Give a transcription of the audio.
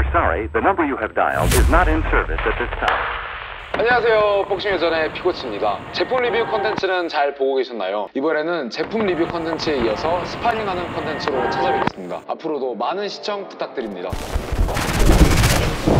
sorry, the number you have dialed is not in service at this time. 안녕하세요, 복싱유전의 피코치입니다. 제품 리뷰 컨텐츠는 잘 보고 계셨나요? 이번에는 제품 리뷰 컨텐츠에 이어서 스파링하는 컨텐츠로 찾아뵙겠습니다. 앞으로도 많은 시청 부탁드립니다.